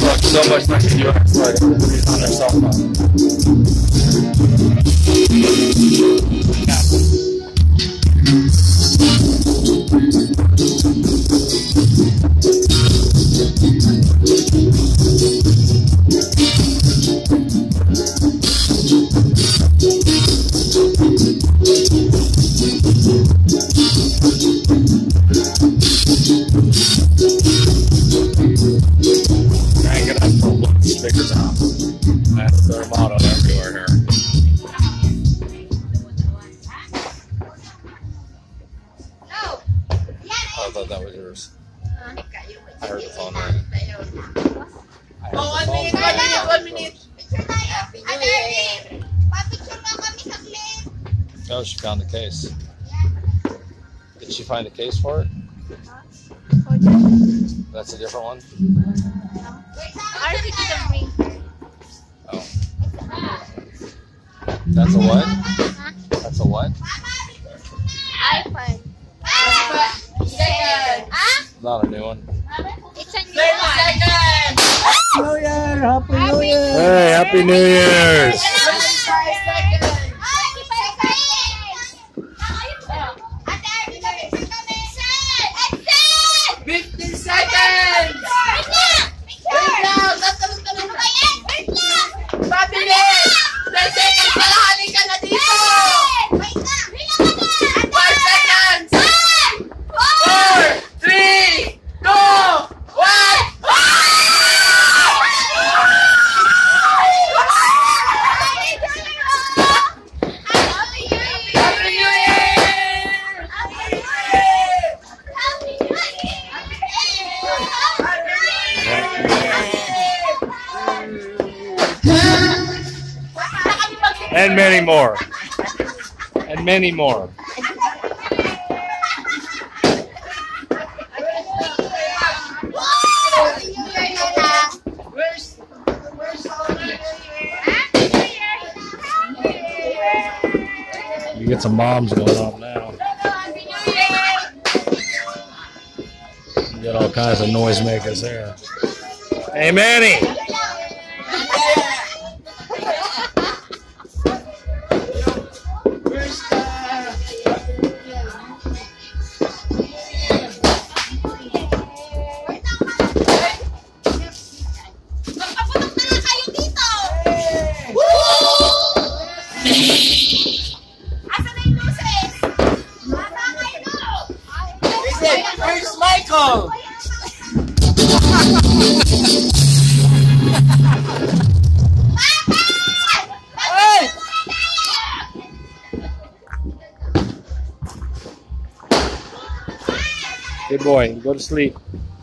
look so much like the US flag on their cell phone. Crank it up for look stickers on. That's their motto everywhere here. I thought that was yours. I heard the phone ring. Oh, 1 minute, 1 minute. Oh, she found the case. Did she find a case for it? That's a different one? Oh. That's a what? That's a what? iPhone. Not a new one. It's a new 30 one. seconds. New Year! Happy New Year! Hey, Happy New Year's! 25 seconds. 15 seconds. Wait lang. Tatalon-talon. Pabilis. 10 seconds. Kalahali ka na dito. 5 seconds. 4, 3, 2, 1. Happy New Year! And many more. And many more. You get some moms going on now. You got all kinds of noisemakers there. Hey, Manny! Where's Michael? Hey! Good boy. Go to sleep.